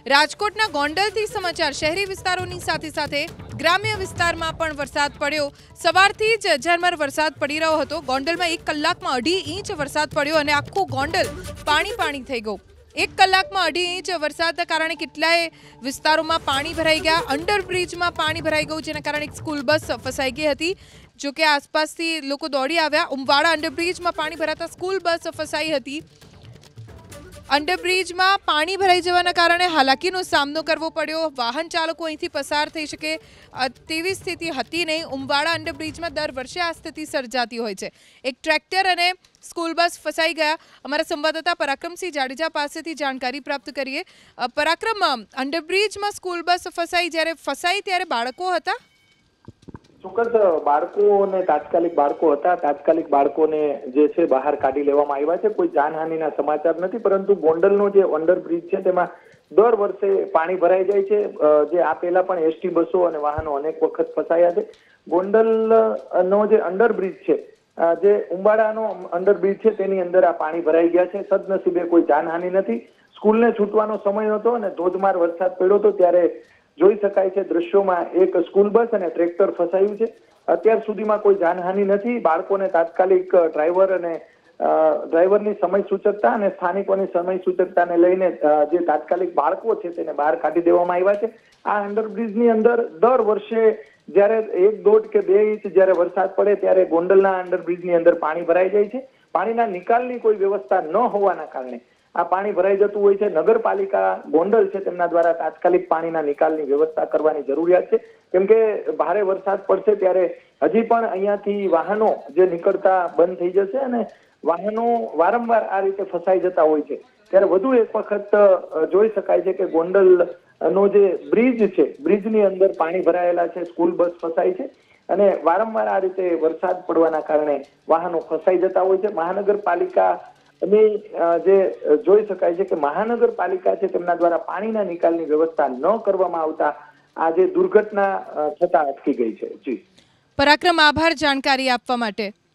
રાજકોટના ગોંડલથી સમાચાર શહેરી વિસ્તારોની સાથે ગ્રામ્ય વિસ્તારમાં પણ વરસાદ પડ્યો। સવારથી જ ઝરમર વરસાદ પડી રહ્યો હતો। ગોંડલમાં 1 કલાકમાં 2.5 ઇંચ વરસાદ પડ્યો અને આખું ગોંડલ પાણી થઈ ગયું। 1 કલાકમાં 2.5 ઇંચ વરસાદના કારણે કેટલાય વિસ્તારોમાં પાણી ભરાઈ ગયા। અંડરબ્રિજમાં પાણી ભરાઈ ગયું, જેના કારણે એક સ્કૂલ બસ ફસાઈ ગઈ હતી। જો કે આસપાસથી લોકો દોડી આવ્યા। ઉમવાડા અંડરબ્રિજમાં પાણી ભરાતા સ્કૂલ બસ ફસાઈ હતી। અંડરબ્રિજમાં પાણી ભરાઈ જવાના કારણે હાલાકીનો સામનો કરવો પડ્યો। વાહન ચાલકો અહીંથી પસાર થઈ શકે તેવી સ્થિતિ હતી નહીં। ઉમવાડા અંડરબ્રિજમાં દર વર્ષે આ સ્થિતિ સર્જાતી હોય છે। એક ટ્રેક્ટર અને સ્કૂલ બસ ફસાઈ ગયા। અમારા સંવાદદાતા પરાક્રમસિંહ જાડેજા પાસેથી જાણકારી પ્રાપ્ત કરીએ। પરાક્રમ, અંડરબ્રિજમાં સ્કૂલ બસ ફસાઈ, જ્યારે ફસાઈ ત્યારે બાળકો હતા? ચોક્કસ બાળકોને તાત્કાલિક બાળકો હતા। તાત્કાલિક બાળકોને જે છે બહાર કાઢી લેવામાં આવ્યા છે। કોઈ જાનહાનિના સમાચાર નથી, પરંતુ ગોંડલનો જે અંડરબ્રિજ છે તેમાં દર વર્ષે પાણી ભરાઈ જાય છે। જે આ પહેલા પણ એસટી બસો અને વાહનો અનેક વખત ફસાયા છે। ગોંડલનો જે અંડરબ્રિજ છે, જે ઉંબાડાનો અંડરબ્રિજ છે, તેની અંદર આ પાણી ભરાઈ ગયા છે। સદનસીબે કોઈ જાનહાનિ નથી। સ્કૂલને છૂટવાનો સમય હતો અને ધોધમાર વરસાદ પડ્યો હતો, ત્યારે જોઈ શકાય છે દ્રશ્યોમાં એક સ્કૂલ બસ અને ટ્રેક્ટર ફસાયું છે। અત્યાર સુધીમાં કોઈ જાનહાનિ નથી। બાળકોને તાત્કાલિક ડ્રાઈવરની સમય સૂચકતા અને સ્થાનિકોની સમય સૂચકતાને લઈને જે તાત્કાલિક બાળકો છે તેને બહાર કાઢી દેવામાં આવ્યા છે। આ અંડરબ્રિજની અંદર દર વર્ષે જ્યારે 1.5 કે 2 ઇંચ જ્યારે વરસાદ પડે ત્યારે ગોંડલના અંડરબ્રિજની અંદર પાણી ભરાઈ જાય છે। પાણીના નિકાલની કોઈ વ્યવસ્થા ન હોવાના કારણે આ પાણી ભરાઈ જતું હોય છે। નગરપાલિકા ગોંડલ છે તેમના દ્વારા તાત્કાલિક પાણીના નિકાલની વ્યવસ્થા કરવાની જરૂરિયાત છે, કેમ કે ભારે વરસાદ પડશે ત્યારે હજી પણ અહીંયાથી વાહનો જે નીકળતા બંધ થઈ જશે અને વાહનો વારંવાર આ રીતે ફસાઈ જતા હોય છે। ત્યારે વધુ એક વખત જોઈ શકાય છે કે ગોંડલનો જે બ્રિજ છે, બ્રિજની અંદર પાણી ભરાયેલા છે, સ્કૂલ બસ ફસાઈ છે અને વારંવાર આ રીતે વરસાદ પડવાના કારણે વાહનો ફસાઈ જતા હોય છે। મહાનગરપાલિકા અને જે જોઈ શકાય છે કે મહાનગરપાલિકા છે તેમના દ્વારા પાણીના નિકાલની વ્યવસ્થા ન કરવામાં આવતા આ જે દુર્ઘટના થતા અટકી ગઈ છે। જી પરાક્રમ, આભાર જાણકારી આપવા માટે।